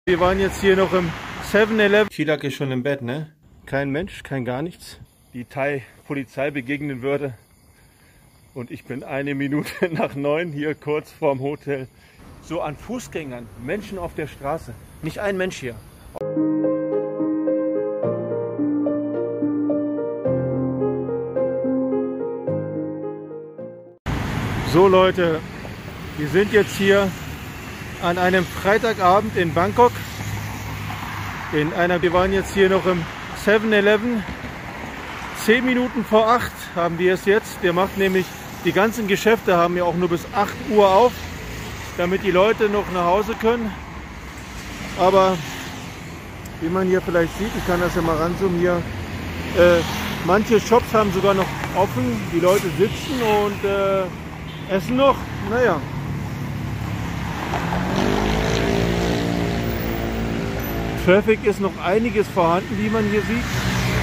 Wir waren jetzt hier noch im 7-Eleven. Tilak ist schon im Bett, ne? Kein Mensch, kein gar nichts. Die Thai-Polizei begegnen würde. Und ich bin 1 Minute nach 9 hier kurz vorm Hotel. So an Fußgängern, Menschen auf der Straße. Nicht ein Mensch hier. So Leute, wir sind jetzt hier an einem Freitagabend in Bangkok. Wir waren jetzt hier noch im 7-Eleven. 10 Minuten vor 8 haben wir es jetzt. Der macht nämlich, die ganzen Geschäfte haben ja auch nur bis 8 Uhr auf, damit die Leute noch nach Hause können. Aber wie man hier vielleicht sieht, ich kann das ja mal ranzoomen hier, manche Shops haben sogar noch offen, die Leute sitzen und essen noch. Naja. Traffic ist noch einiges vorhanden, wie man hier sieht.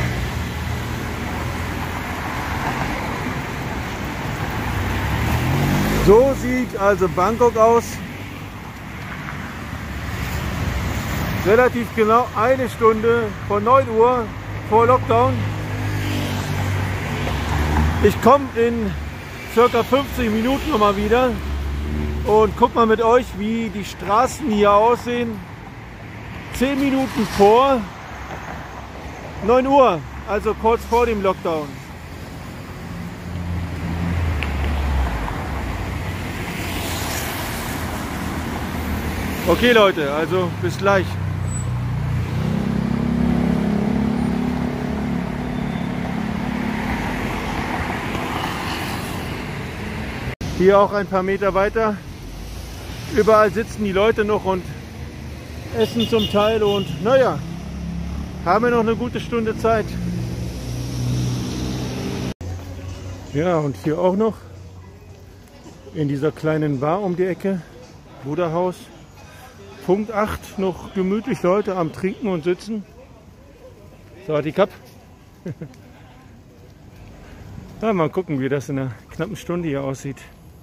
So sieht also Bangkok aus. Relativ genau 1 Stunde vor 9 Uhr vor Lockdown. Ich komme in ca. 50 Minuten nochmal wieder und guck mal mit euch, wie die Straßen hier aussehen. 10 Minuten vor 9 Uhr, also kurz vor dem Lockdown. Okay Leute, also bis gleich. Hier auch ein paar Meter weiter. Überall sitzen die Leute noch und essen zum Teil und naja, haben wir noch eine gute Stunde Zeit. Ja, und hier auch noch in dieser kleinen Bar um die Ecke, Buddha-Haus. Punkt 8, noch gemütlich Leute am Trinken und Sitzen. So, die Cup. Ja, mal gucken, wie das in einer knappen Stunde hier aussieht.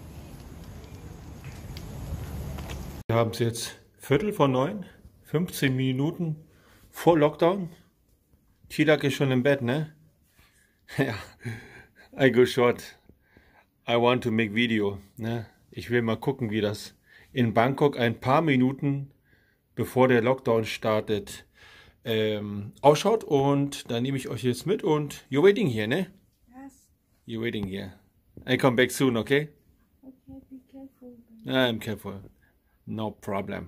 Wir haben es jetzt 8:45, 15 Minuten vor Lockdown. Tilak ist schon im Bett, ne? Ja, I go short. I want to make video. Ne? Ich will mal gucken, wie das in Bangkok ein paar Minuten bevor der Lockdown startet ausschaut. Und dann nehme ich euch jetzt mit und you're waiting here, ne? Yes. You're waiting here. I come back soon, okay? Okay, be careful. I'm careful. No problem.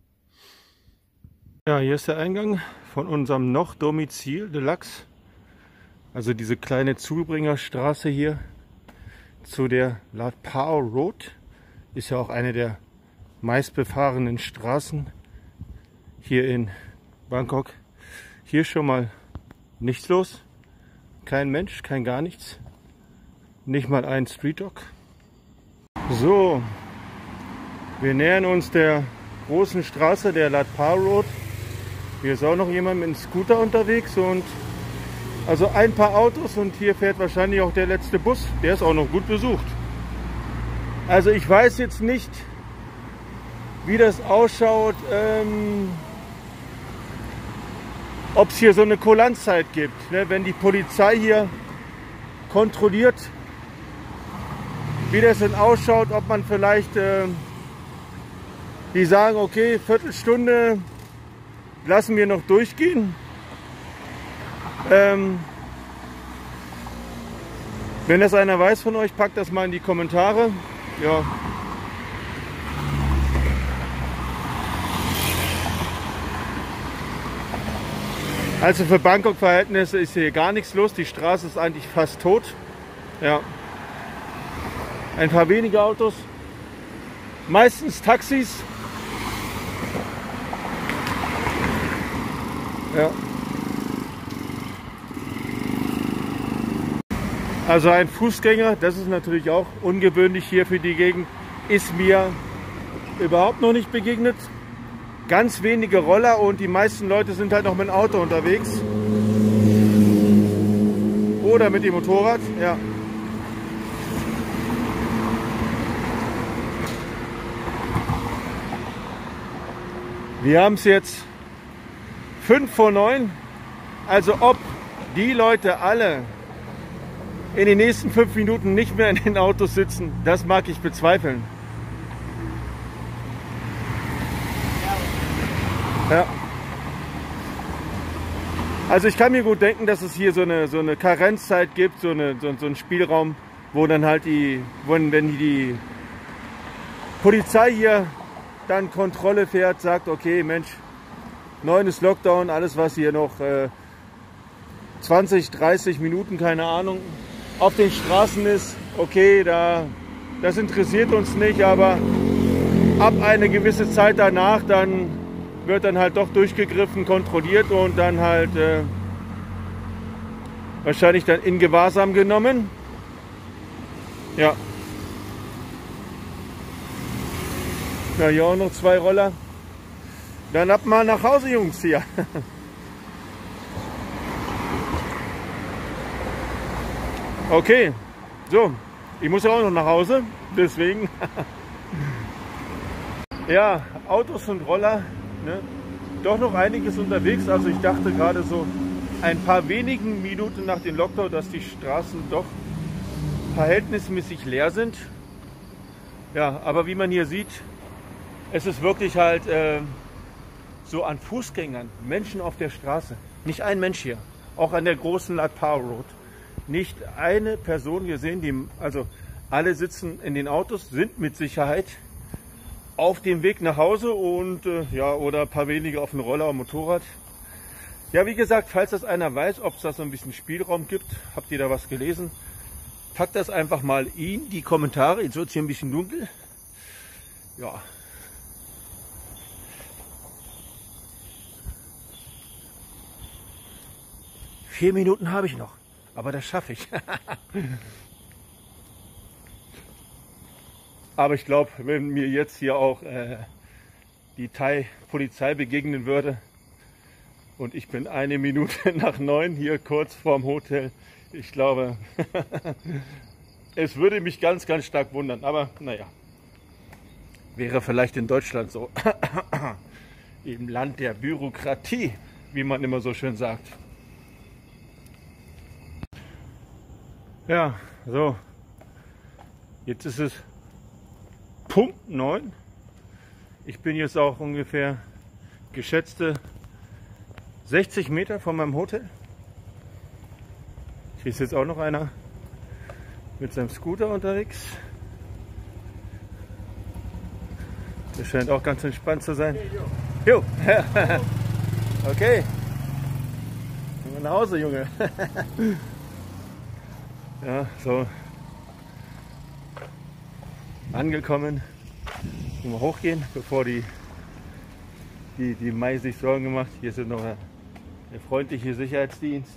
Ja, hier ist der Eingang von unserem noch Domizil Deluxe. Also diese kleine Zubringerstraße hier zu der Lat Pao Road. Ist ja auch eine der meistbefahrenen Straßen hier in Bangkok. Hier schon mal nichts los. Kein Mensch, kein gar nichts. Nicht mal ein Street Dog. So, wir nähern uns der großen Straße, der Lat Pao Road. Hier ist auch noch jemand mit einem Scooter unterwegs und also ein paar Autos und hier fährt wahrscheinlich auch der letzte Bus. Der ist auch noch gut besucht. Also ich weiß jetzt nicht, wie das ausschaut, ob es hier so eine Kulanzzeit gibt, ne? Wenn die Polizei hier kontrolliert, wie das denn ausschaut, ob man vielleicht, die sagen, okay, Viertelstunde lassen wir noch durchgehen. Wenn das einer weiß von euch, packt das mal in die Kommentare. Ja. Also für Bangkok-Verhältnisse ist hier gar nichts los. Die Straße ist eigentlich fast tot. Ja. Ein paar wenige Autos. Meistens Taxis. Ja. Also ein Fußgänger, das ist natürlich auch ungewöhnlich hier für die Gegend, ist mir überhaupt noch nicht begegnet. Ganz wenige Roller und die meisten Leute sind halt noch mit dem Auto unterwegs. Oder mit dem Motorrad, ja. Wir haben es jetzt 5 vor 9. Also ob die Leute alle in den nächsten 5 Minuten nicht mehr in den Autos sitzen, das mag ich bezweifeln. Ja. Also ich kann mir gut denken, dass es hier so eine Karenzzeit gibt, so einen Spielraum, wo dann halt wenn die Polizei hier dann Kontrolle fährt, sagt, okay Mensch, 9 ist Lockdown, alles was hier noch 20, 30 Minuten, keine Ahnung, auf den Straßen ist, okay, das interessiert uns nicht, aber ab eine gewisse Zeit danach, dann wird dann halt doch durchgegriffen, kontrolliert und dann halt wahrscheinlich dann in Gewahrsam genommen. Ja. Ja, hier auch noch 2 Roller. Dann ab mal nach Hause, Jungs, hier. Okay, so, ich muss ja auch noch nach Hause, deswegen. Ja, Autos und Roller, ne? Doch noch einiges unterwegs. Also ich dachte gerade so ein paar wenigen Minuten nach dem Lockdown, dass die Straßen doch verhältnismäßig leer sind. Ja, aber wie man hier sieht, es ist wirklich halt so an Fußgängern, Menschen auf der Straße. Nicht ein Mensch hier, auch an der großen Lat Power Road. Nicht eine Person gesehen, also alle sitzen in den Autos, sind mit Sicherheit auf dem Weg nach Hause und ja, oder ein paar wenige auf dem Roller und Motorrad. Ja, wie gesagt, falls das einer weiß, ob es da so ein bisschen Spielraum gibt, habt ihr da was gelesen, packt das einfach mal in die Kommentare. Jetzt wird es hier ein bisschen dunkel. Ja. Vier Minuten habe ich noch, aber das schaffe ich. Aber ich glaube, wenn mir jetzt hier auch die Thai-Polizei begegnen würde und ich bin 1 Minute nach 9 hier kurz vorm Hotel, ich glaube, es würde mich ganz, ganz stark wundern. Aber naja, wäre vielleicht in Deutschland so. Im Land der Bürokratie, wie man immer so schön sagt. Ja, so, jetzt ist es Punkt 9. Ich bin jetzt auch ungefähr geschätzte 60 Meter von meinem Hotel. Hier ist jetzt auch noch einer mit seinem Scooter unterwegs. Der scheint auch ganz entspannt zu sein. Jo. Okay. Gehen wir nach Hause, Junge. Ja, so. Angekommen. Mal hochgehen, bevor die Mai sich Sorgen gemacht. Hier ist noch der freundliche Sicherheitsdienst.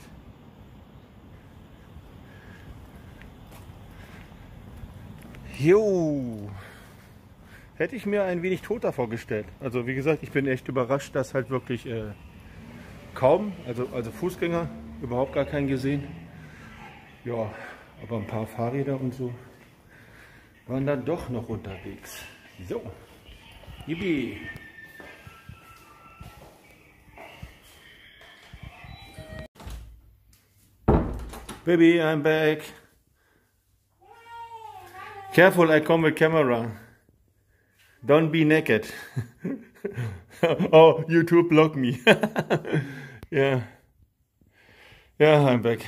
Jo, hätte ich mir ein wenig toter vorgestellt. Also wie gesagt, ich bin echt überrascht, dass halt wirklich kaum, also Fußgänger, überhaupt gar keinen gesehen. Ja, aber ein paar Fahrräder und so waren dann doch noch unterwegs. So, yippie. Baby, I'm back. Careful, I come with camera. Don't be naked. Oh, YouTube blocked me. Yeah. Yeah, I'm back.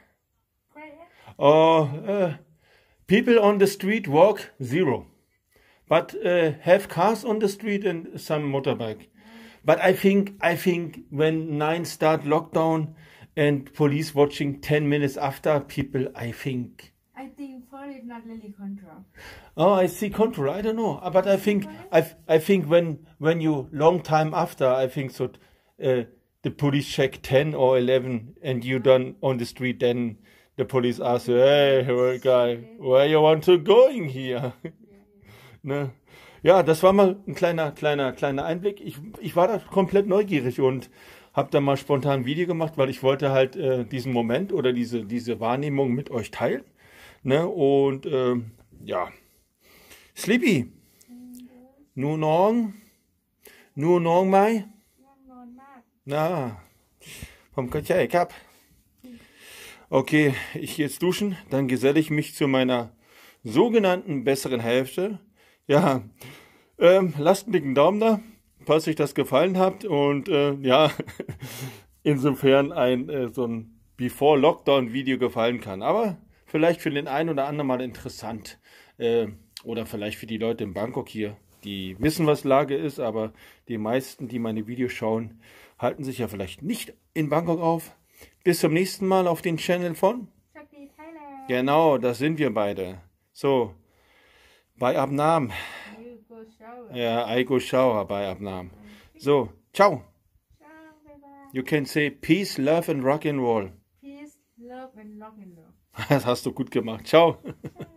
Oh, people on the street walk 0. But have cars on the street and some motorbike. But I think when 9 start lockdown and police watching 10 minutes after people, I think 4 is not really control. Oh, I see control. I don't know, but I think when you long time after, I think so. The police check 10 or 11, and you done on the street. Then the police ask you, "Hey, guy, where you want to going here?" Ne? Ja, das war mal ein kleiner Einblick. Ich war da komplett neugierig und habe da mal spontan ein Video gemacht, weil ich wollte halt diesen Moment oder diese Wahrnehmung mit euch teilen. Ne? Und ja, Sleepy, Nunong, Nurน้องไหมง่วงนอนมาก Na, vom Katja, Okay, ich gehe jetzt duschen, dann geselle ich mich zu meiner sogenannten besseren Hälfte. Ja, lasst einen dicken Daumen da, falls euch das gefallen hat. Und ja, insofern so ein Before-Lockdown-Video gefallen kann. Aber vielleicht für den einen oder anderen mal interessant. Oder vielleicht für die Leute in Bangkok hier, die wissen, was Lage ist. Aber die meisten, die meine Videos schauen, halten sich ja vielleicht nicht in Bangkok auf. Bis zum nächsten Mal auf den Channel von. Shakti Thailand. Genau, das sind wir beide. So, bei Abnahm. You go shower. Ja, I go shower bei Abnahm. So, ciao. Ciao, bye bye. You can say peace, love and rock and roll. Peace, love and rock and roll. Das hast du gut gemacht. Ciao. Ciao.